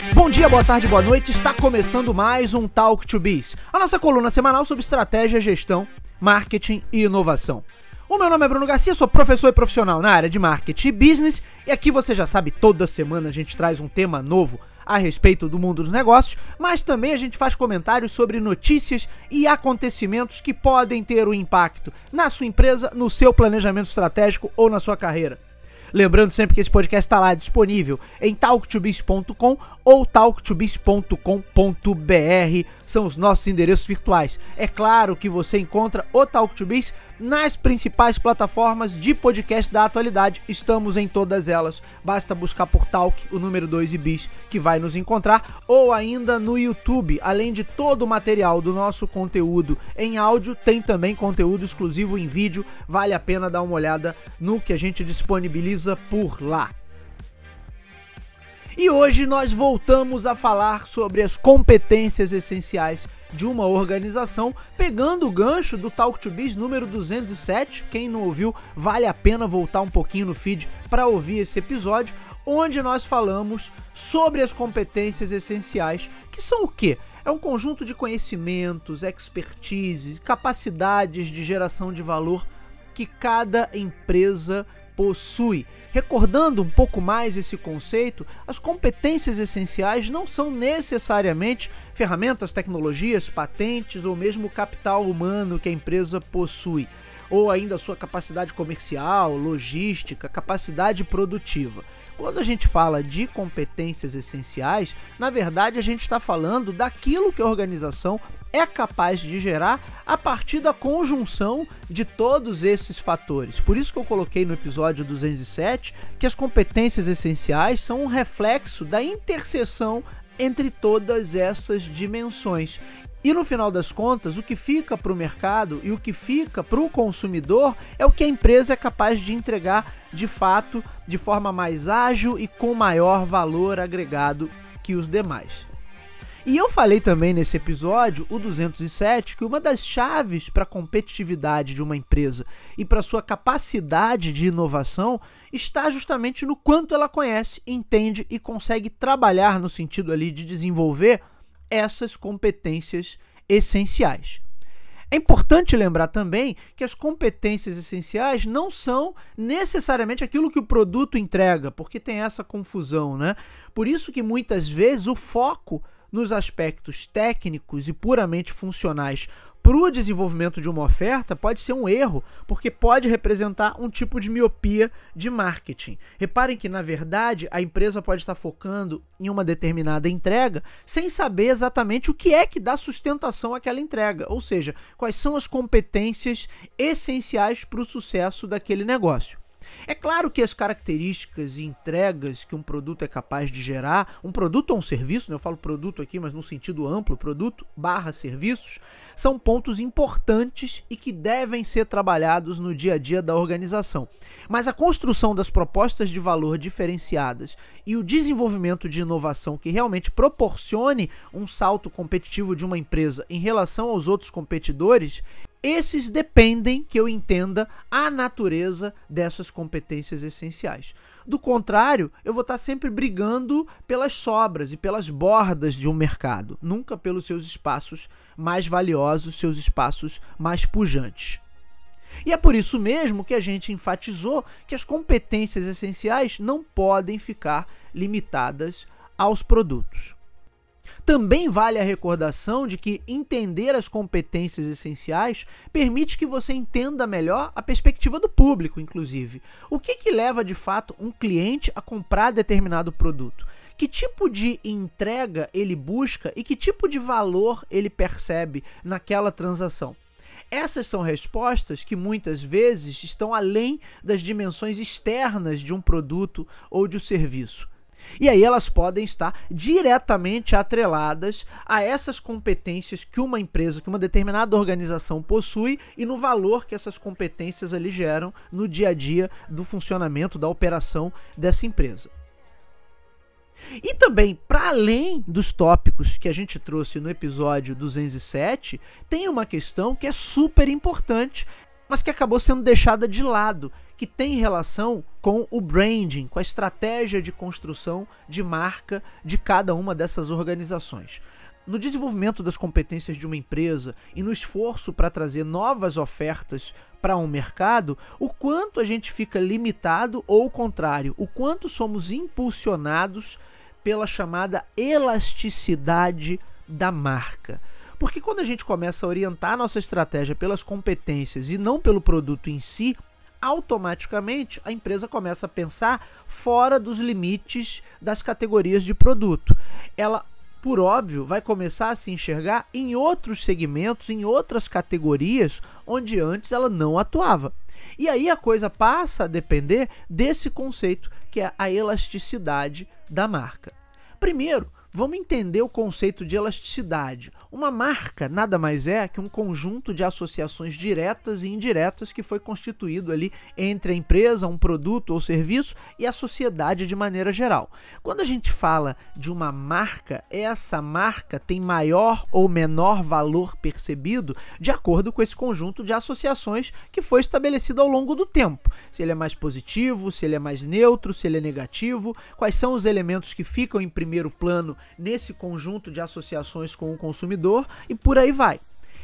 Bom dia, boa tarde, boa noite, está começando mais um Talk to Biz, a nossa coluna semanal sobre estratégia, gestão, marketing e inovação. O meu nome é Bruno Garcia, sou professor e profissional na área de marketing e business, e aqui você já sabe, toda semana a gente traz um tema novo a respeito do mundo dos negócios, mas também a gente faz comentários sobre notícias e acontecimentos que podem ter um impacto na sua empresa, no seu planejamento estratégico ou na sua carreira. Lembrando sempre que esse podcast está lá disponível em talktobiz.com ou talktobiz.com.br, são os nossos endereços virtuais. É claro que você encontra o Talk to Biz nas principais plataformas de podcast da atualidade, estamos em todas elas, basta buscar por Talk, o número 2 e Biz, que vai nos encontrar, ou ainda no YouTube. Além de todo o material do nosso conteúdo em áudio, tem também conteúdo exclusivo em vídeo, vale a pena dar uma olhada no que a gente disponibiliza por lá. E hoje nós voltamos a falar sobre as competências essenciais de uma organização, pegando o gancho do Talk to Biz número 207. Quem não ouviu, vale a pena voltar um pouquinho no feed para ouvir esse episódio, onde nós falamos sobre as competências essenciais, que são o quê? É um conjunto de conhecimentos, expertises, capacidades de geração de valor que cada empresa possui. Recordando um pouco mais esse conceito, as competências essenciais não são necessariamente ferramentas, tecnologias, patentes ou mesmo capital humano que a empresa possui, ou ainda a sua capacidade comercial, logística, capacidade produtiva. Quando a gente fala de competências essenciais, na verdade a gente está falando daquilo que a organização é capaz de gerar a partir da conjunção de todos esses fatores. Por isso que eu coloquei no episódio 207 que as competências essenciais são um reflexo da interseção entre todas essas dimensões. E no final das contas, o que fica para o mercado e o que fica para o consumidor é o que a empresa é capaz de entregar de fato, de forma mais ágil e com maior valor agregado que os demais. E eu falei também nesse episódio, o 207, que uma das chaves para a competitividade de uma empresa e para sua capacidade de inovação está justamente no quanto ela conhece, entende e consegue trabalhar no sentido ali de desenvolver essas competências essenciais. É importante lembrar também que as competências essenciais não são necessariamente aquilo que o produto entrega, porque tem essa confusão, né? Por isso que muitas vezes o foco nos aspectos técnicos e puramente funcionais para o desenvolvimento de uma oferta pode ser um erro, porque pode representar um tipo de miopia de marketing. Reparem que, na verdade, a empresa pode estar focando em uma determinada entrega sem saber exatamente o que é que dá sustentação àquela entrega, ou seja, quais são as competências essenciais para o sucesso daquele negócio. É claro que as características e entregas que um produto é capaz de gerar, um produto ou um serviço, né? Eu falo produto aqui, mas no sentido amplo, produto / serviços, são pontos importantes e que devem ser trabalhados no dia a dia da organização. Mas a construção das propostas de valor diferenciadas e o desenvolvimento de inovação que realmente proporcione um salto competitivo de uma empresa em relação aos outros competidores, esses dependem que eu entenda a natureza dessas competências essenciais. Do contrário, eu vou estar sempre brigando pelas sobras e pelas bordas de um mercado, nunca pelos seus espaços mais valiosos, seus espaços mais pujantes. E é por isso mesmo que a gente enfatizou que as competências essenciais não podem ficar limitadas aos produtos. Também vale a recordação de que entender as competências essenciais permite que você entenda melhor a perspectiva do público, inclusive. O que leva de fato um cliente a comprar determinado produto? Que tipo de entrega ele busca e que tipo de valor ele percebe naquela transação? Essas são respostas que muitas vezes estão além das dimensões externas de um produto ou de um serviço. E aí elas podem estar diretamente atreladas a essas competências que uma empresa, que uma determinada organização possui e no valor que essas competências ali geram no dia a dia do funcionamento, da operação dessa empresa. E também, para além dos tópicos que a gente trouxe no episódio 207, tem uma questão que é super importante, mas que acabou sendo deixada de lado, que tem relação com o branding, com a estratégia de construção de marca de cada uma dessas organizações. No desenvolvimento das competências de uma empresa e no esforço para trazer novas ofertas para um mercado, o quanto a gente fica limitado ou o contrário, o quanto somos impulsionados pela chamada elasticidade da marca. Porque quando a gente começa a orientar a nossa estratégia pelas competências e não pelo produto em si, automaticamente a empresa começa a pensar fora dos limites das categorias de produto. Ela, por óbvio, vai começar a se enxergar em outros segmentos, em outras categorias onde antes ela não atuava. E aí a coisa passa a depender desse conceito que é a elasticidade da marca. Primeiro, vamos entender o conceito de elasticidade. Uma marca nada mais é que um conjunto de associações diretas e indiretas que foi constituído ali entre a empresa, um produto ou serviço e a sociedade de maneira geral. Quando a gente fala de uma marca, essa marca tem maior ou menor valor percebido de acordo com esse conjunto de associações que foi estabelecido ao longo do tempo. Se ele é mais positivo, se ele é mais neutro, se ele é negativo, quais são os elementos que ficam em primeiro plano nesse conjunto de associações com o consumidor e por aí vai.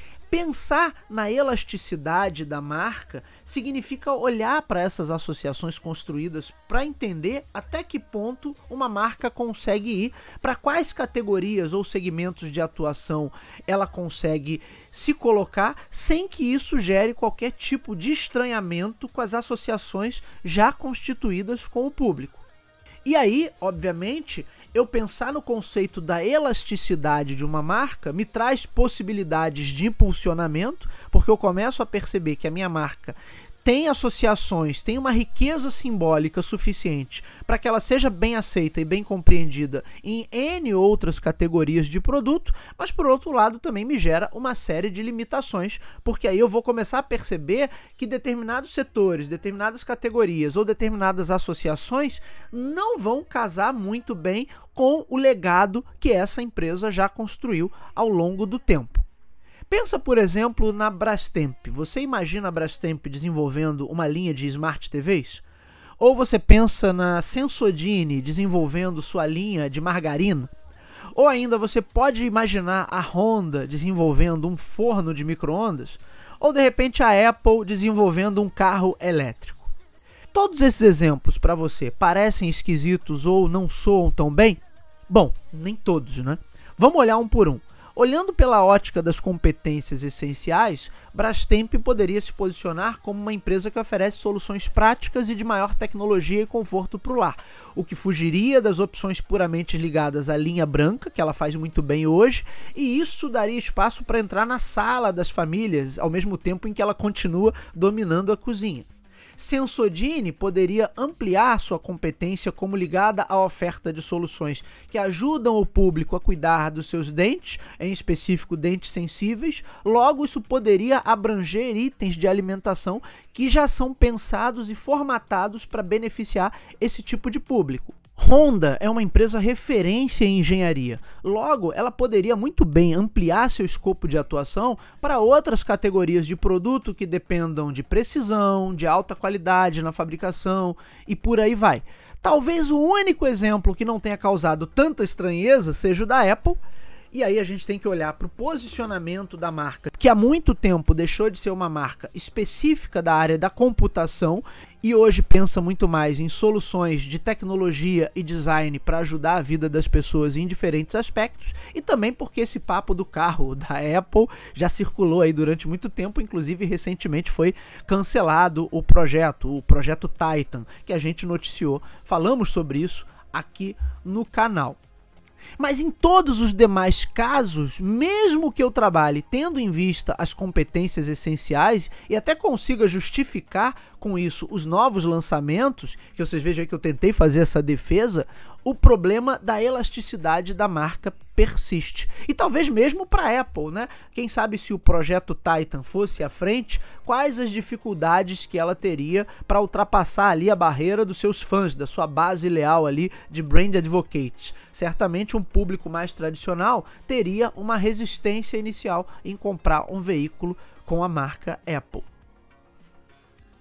Pensar na elasticidade da marca significa olhar para essas associações construídas para entender até que ponto uma marca consegue ir, para quais categorias ou segmentos de atuação ela consegue se colocar sem que isso gere qualquer tipo de estranhamento com as associações já constituídas com o público. E aí, obviamente, eu pensar no conceito da elasticidade de uma marca me traz possibilidades de impulsionamento, porque eu começo a perceber que a minha marca tem associações, tem uma riqueza simbólica suficiente para que ela seja bem aceita e bem compreendida em N outras categorias de produto, mas por outro lado também me gera uma série de limitações, porque aí eu vou começar a perceber que determinados setores, determinadas categorias ou determinadas associações não vão casar muito bem com o legado que essa empresa já construiu ao longo do tempo. Pensa, por exemplo, na Brastemp. Você imagina a Brastemp desenvolvendo uma linha de Smart TVs? Ou você pensa na Sensodyne desenvolvendo sua linha de margarina? Ou ainda você pode imaginar a Honda desenvolvendo um forno de micro-ondas? Ou de repente a Apple desenvolvendo um carro elétrico? Todos esses exemplos para você parecem esquisitos ou não soam tão bem? Bom, nem todos, né? Vamos olhar um por um. Olhando pela ótica das competências essenciais, Brastemp poderia se posicionar como uma empresa que oferece soluções práticas e de maior tecnologia e conforto para o lar, o que fugiria das opções puramente ligadas à linha branca, que ela faz muito bem hoje, e isso daria espaço para entrar na sala das famílias, ao mesmo tempo em que ela continua dominando a cozinha. Sensodyne poderia ampliar sua competência como ligada à oferta de soluções que ajudam o público a cuidar dos seus dentes, em específico dentes sensíveis. Logo, isso poderia abranger itens de alimentação que já são pensados e formatados para beneficiar esse tipo de público. Honda é uma empresa referência em engenharia. Logo, ela poderia muito bem ampliar seu escopo de atuação para outras categorias de produto que dependam de precisão, de alta qualidade na fabricação e por aí vai. Talvez o único exemplo que não tenha causado tanta estranheza seja o da Apple. E aí a gente tem que olhar para o posicionamento da marca, que há muito tempo deixou de ser uma marca específica da área da computação e hoje pensa muito mais em soluções de tecnologia e design para ajudar a vida das pessoas em diferentes aspectos, e também porque esse papo do carro da Apple já circulou aí durante muito tempo, inclusive recentemente foi cancelado o projeto Titan, que a gente noticiou, falamos sobre isso aqui no canal. Mas em todos os demais casos, mesmo que eu trabalhe tendo em vista as competências essenciais e até consiga justificar com isso os novos lançamentos, que vocês vejam aí que eu tentei fazer essa defesa, o problema da elasticidade da marca persiste. E talvez mesmo para a Apple, né? Quem sabe se o projeto Titan fosse à frente, quais as dificuldades que ela teria para ultrapassar ali a barreira dos seus fãs, da sua base leal ali de brand advocates. Certamente um público mais tradicional teria uma resistência inicial em comprar um veículo com a marca Apple.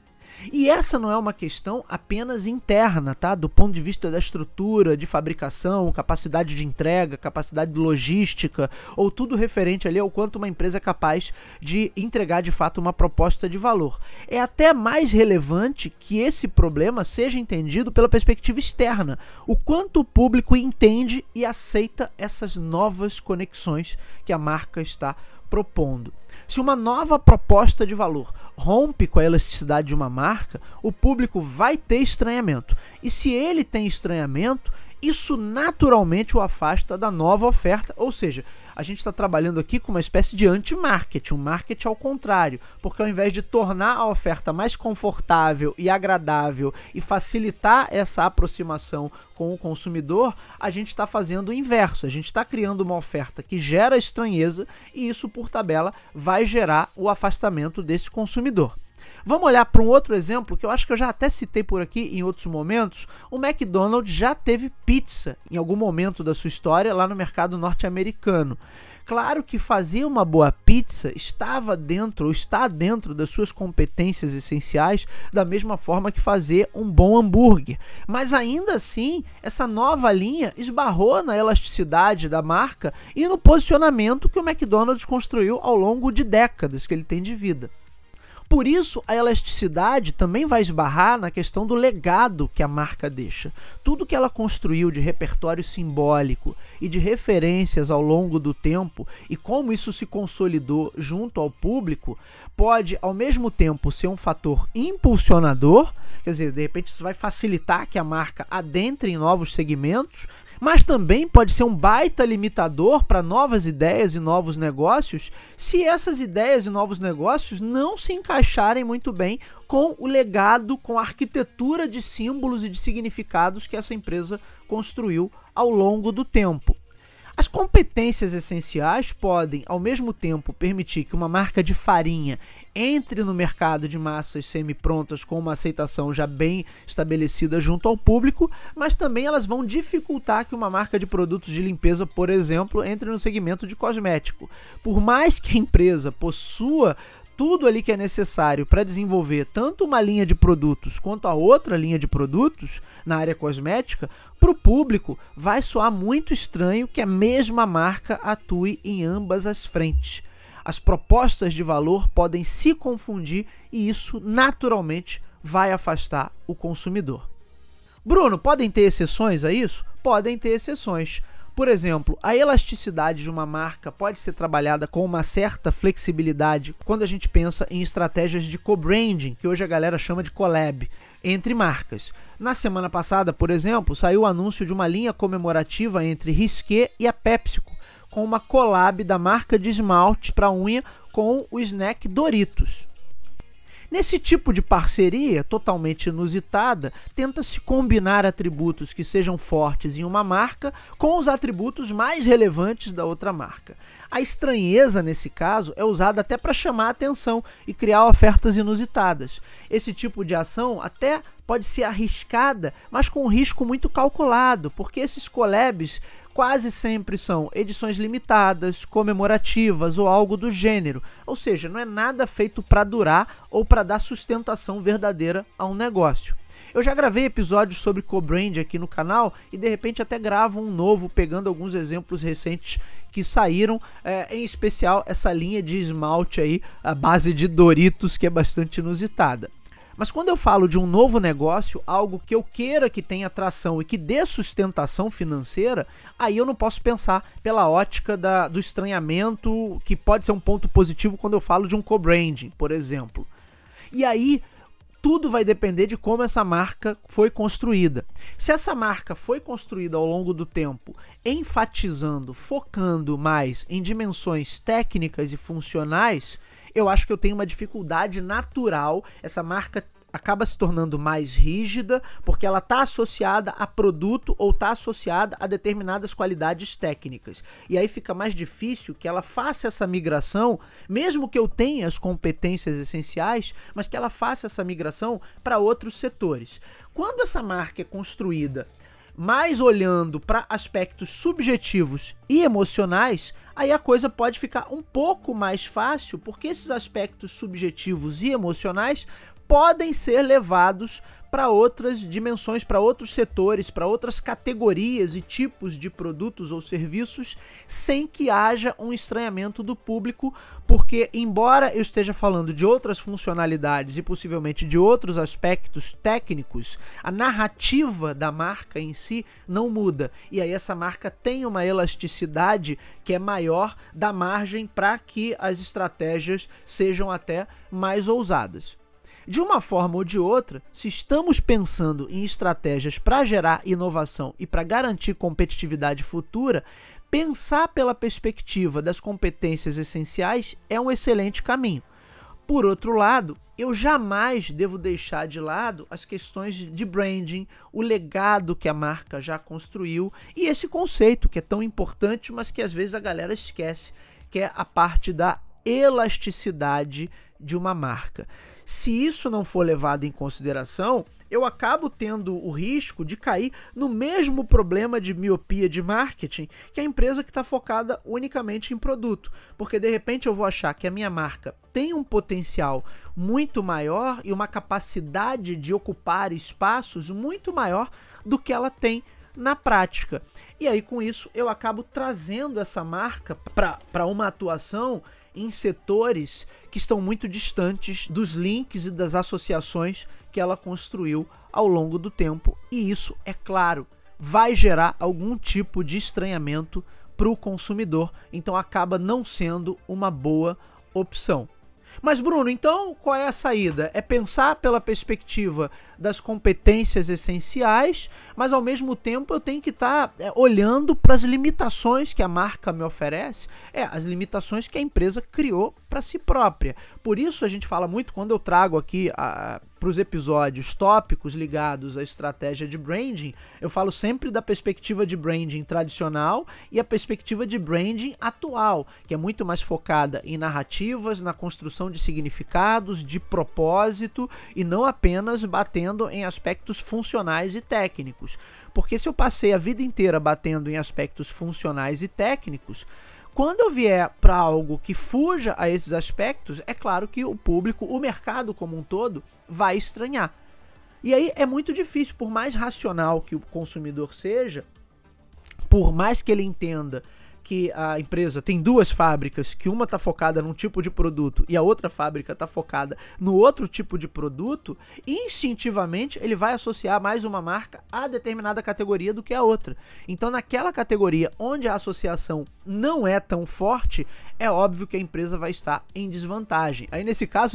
E essa não é uma questão apenas interna, tá? Do ponto de vista da estrutura, de fabricação, capacidade de entrega, capacidade de logística, ou tudo referente ali ao quanto uma empresa é capaz de entregar de fato uma proposta de valor. É até mais relevante que esse problema seja entendido pela perspectiva externa, o quanto o público entende e aceita essas novas conexões que a marca está propondo. Se uma nova proposta de valor rompe com a elasticidade de uma marca, o público vai ter estranhamento. E se ele tem estranhamento, isso naturalmente o afasta da nova oferta, ou seja, a gente está trabalhando aqui com uma espécie de anti-marketing, um marketing ao contrário, porque ao invés de tornar a oferta mais confortável e agradável e facilitar essa aproximação com o consumidor, a gente está fazendo o inverso, a gente está criando uma oferta que gera estranheza e isso, por tabela, vai gerar o afastamento desse consumidor. Vamos olhar para um outro exemplo que eu acho que eu já até citei por aqui em outros momentos. O McDonald's já teve pizza em algum momento da sua história lá no mercado norte-americano. Claro que fazer uma boa pizza estava dentro ou está dentro das suas competências essenciais, da mesma forma que fazer um bom hambúrguer. Mas ainda assim, essa nova linha esbarrou na elasticidade da marca e no posicionamento que o McDonald's construiu ao longo de décadas que ele tem de vida. Por isso, a elasticidade também vai esbarrar na questão do legado que a marca deixa. Tudo que ela construiu de repertório simbólico e de referências ao longo do tempo e como isso se consolidou junto ao público, pode ao mesmo tempo ser um fator impulsionador, quer dizer, de repente isso vai facilitar que a marca adentre em novos segmentos, mas também pode ser um baita limitador para novas ideias e novos negócios se essas ideias e novos negócios não se encaixarem muito bem com o legado, com a arquitetura de símbolos e de significados que essa empresa construiu ao longo do tempo. As competências essenciais podem, ao mesmo tempo, permitir que uma marca de farinha entre no mercado de massas semi-prontas com uma aceitação já bem estabelecida junto ao público, mas também elas vão dificultar que uma marca de produtos de limpeza, por exemplo, entre no segmento de cosmético. Por mais que a empresa possua tudo ali que é necessário para desenvolver tanto uma linha de produtos quanto a outra linha de produtos na área cosmética, para o público vai soar muito estranho que a mesma marca atue em ambas as frentes. As propostas de valor podem se confundir e isso naturalmente vai afastar o consumidor. Bruno, podem ter exceções a isso? Podem ter exceções. Por exemplo, a elasticidade de uma marca pode ser trabalhada com uma certa flexibilidade quando a gente pensa em estratégias de co-branding, que hoje a galera chama de collab, entre marcas. Na semana passada, por exemplo, saiu o anúncio de uma linha comemorativa entre Risqué e a PepsiCo, com uma collab da marca de esmalte para unha com o snack Doritos. Nesse tipo de parceria totalmente inusitada, tenta-se combinar atributos que sejam fortes em uma marca com os atributos mais relevantes da outra marca. A estranheza, nesse caso, é usada até para chamar a atenção e criar ofertas inusitadas. Esse tipo de ação até pode ser arriscada, mas com um risco muito calculado, porque esses collabs quase sempre são edições limitadas, comemorativas ou algo do gênero. Ou seja, não é nada feito para durar ou para dar sustentação verdadeira a um negócio. Eu já gravei episódios sobre co-brand aqui no canal e de repente até gravo um novo pegando alguns exemplos recentes que saíram, em especial essa linha de esmalte aí, a base de Doritos, que é bastante inusitada. Mas quando eu falo de um novo negócio, algo que eu queira que tenha atração e que dê sustentação financeira, aí eu não posso pensar pela ótica do estranhamento, que pode ser um ponto positivo quando eu falo de um co-branding, por exemplo. E aí, tudo vai depender de como essa marca foi construída. Se essa marca foi construída ao longo do tempo, enfatizando, focando mais em dimensões técnicas e funcionais, eu acho que eu tenho uma dificuldade natural. Essa marca acaba se tornando mais rígida porque ela está associada a produto ou está associada a determinadas qualidades técnicas. E aí fica mais difícil que ela faça essa migração, mesmo que eu tenha as competências essenciais, mas que ela faça essa migração para outros setores. Quando essa marca é construída mais olhando para aspectos subjetivos e emocionais, aí a coisa pode ficar um pouco mais fácil, porque esses aspectos subjetivos e emocionais podem ser levados para outras dimensões, para outros setores, para outras categorias e tipos de produtos ou serviços, sem que haja um estranhamento do público, porque embora eu esteja falando de outras funcionalidades e possivelmente de outros aspectos técnicos, a narrativa da marca em si não muda, e aí essa marca tem uma elasticidade que é maior, dá margem para que as estratégias sejam até mais ousadas. De uma forma ou de outra, se estamos pensando em estratégias para gerar inovação e para garantir competitividade futura, pensar pela perspectiva das competências essenciais é um excelente caminho. Por outro lado, eu jamais devo deixar de lado as questões de branding, o legado que a marca já construiu e esse conceito que é tão importante, mas que às vezes a galera esquece, que é a parte da elasticidade de uma marca. Se isso não for levado em consideração, eu acabo tendo o risco de cair no mesmo problema de miopia de marketing que a empresa que está focada unicamente em produto. Porque de repente eu vou achar que a minha marca tem um potencial muito maior e uma capacidade de ocupar espaços muito maior do que ela tem na prática. E aí com isso eu acabo trazendo essa marca para uma atuação em setores que estão muito distantes dos links e das associações que ela construiu ao longo do tempo, e isso, é claro, vai gerar algum tipo de estranhamento para o consumidor, então acaba não sendo uma boa opção. Mas Bruno, então qual é a saída? É pensar pela perspectiva das competências essenciais, mas ao mesmo tempo eu tenho que estar olhando para as limitações que a marca me oferece, as limitações que a empresa criou para si própria. Por isso a gente fala muito, quando eu trago aqui para os episódios tópicos ligados à estratégia de branding, eu falo sempre da perspectiva de branding tradicional e a perspectiva de branding atual, que é muito mais focada em narrativas, na construção de significados, de propósito e não apenas batendo em aspectos funcionais e técnicos. Porque se eu passei a vida inteira batendo em aspectos funcionais e técnicos, quando eu vier para algo que fuja a esses aspectos, é claro que o público, o mercado como um todo, vai estranhar. E aí é muito difícil, por mais racional que o consumidor seja, por mais que ele entenda que a empresa tem duas fábricas, que uma está focada num tipo de produto e a outra fábrica está focada no outro tipo de produto, instintivamente ele vai associar mais uma marca a determinada categoria do que a outra. Então naquela categoria onde a associação não é tão forte, é óbvio que a empresa vai estar em desvantagem. Aí nesse caso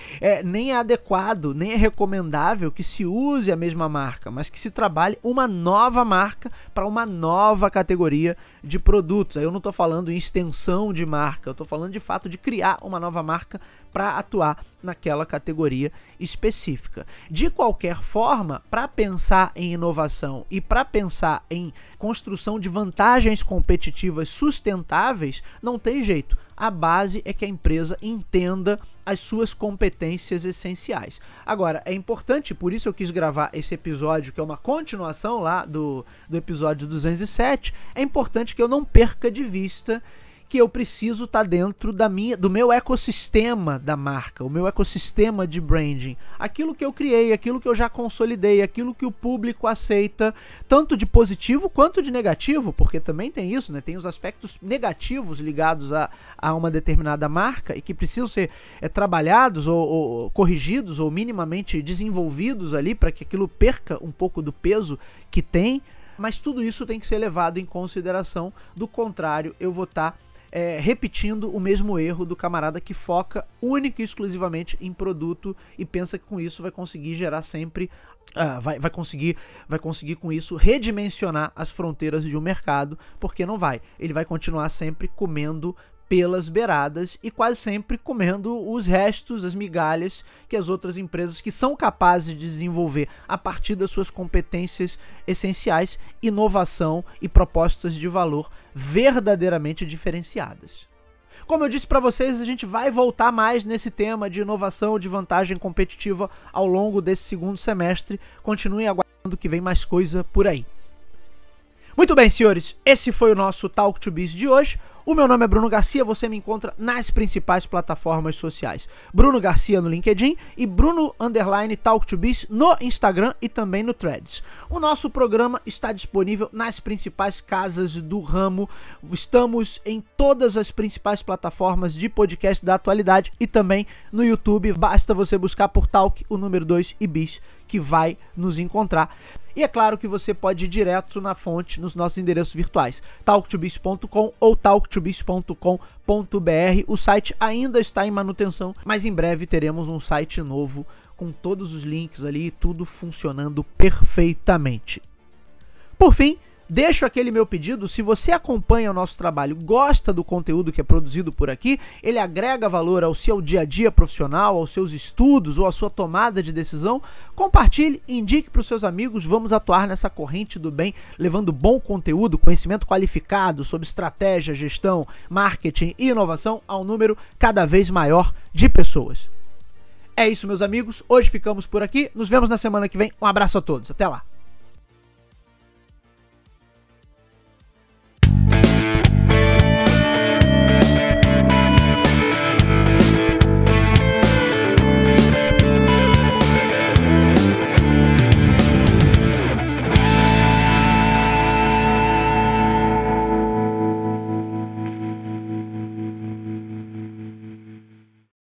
nem é adequado, nem é recomendável que se use a mesma marca, mas que se trabalhe uma nova marca para uma nova categoria de produtos. Aí eu não estou falando em extensão de marca, eu estou falando de fato de criar uma nova marca para atuar naquela categoria específica. De qualquer forma, para pensar em inovação e para pensar em construção de vantagens competitivas sustentáveis, não tem jeito. A base é que a empresa entenda as suas competências essenciais. Agora, é importante, por isso eu quis gravar esse episódio, que é uma continuação lá do episódio 207, é importante que eu não perca de vista que eu preciso estar dentro do meu ecossistema da marca, o meu ecossistema de branding. Aquilo que eu criei, aquilo que eu já consolidei, aquilo que o público aceita, tanto de positivo quanto de negativo, porque também tem isso, né? Tem os aspectos negativos ligados a uma determinada marca e que precisam ser trabalhados ou corrigidos ou minimamente desenvolvidos ali para que aquilo perca um pouco do peso que tem, mas tudo isso tem que ser levado em consideração, do contrário eu vou estar repetindo o mesmo erro do camarada que foca única e exclusivamente em produto e pensa que com isso vai conseguir gerar sempre, vai conseguir com isso redimensionar as fronteiras de um mercado, porque não vai. Ele vai continuar sempre comendo pelas beiradas e quase sempre comendo os restos, as migalhas que as outras empresas que são capazes de desenvolver a partir das suas competências essenciais, inovação e propostas de valor verdadeiramente diferenciadas. Como eu disse para vocês, a gente vai voltar mais nesse tema de inovação, de vantagem competitiva ao longo desse segundo semestre. Continuem aguardando que vem mais coisa por aí. Muito bem, senhores, esse foi o nosso Talk to Biz de hoje. O meu nome é Bruno Garcia, você me encontra nas principais plataformas sociais. Bruno Garcia no LinkedIn e Bruno_TalkToBiz no Instagram e também no Threads. O nosso programa está disponível nas principais casas do ramo. Estamos em todas as principais plataformas de podcast da atualidade e também no YouTube. Basta você buscar por Talk, o número 2 e Biz, que vai nos encontrar. E é claro que você pode ir direto na fonte nos nossos endereços virtuais, talktobiz.com ou talktobiz.com.br. O site ainda está em manutenção, mas em breve teremos um site novo com todos os links ali, tudo funcionando perfeitamente. Por fim, deixo aquele meu pedido: se você acompanha o nosso trabalho, gosta do conteúdo que é produzido por aqui, ele agrega valor ao seu dia a dia profissional, aos seus estudos ou à sua tomada de decisão, compartilhe, indique para os seus amigos. Vamos atuar nessa corrente do bem, levando bom conteúdo, conhecimento qualificado sobre estratégia, gestão, marketing e inovação a um número cada vez maior de pessoas. É isso, meus amigos, hoje ficamos por aqui, nos vemos na semana que vem, um abraço a todos, até lá!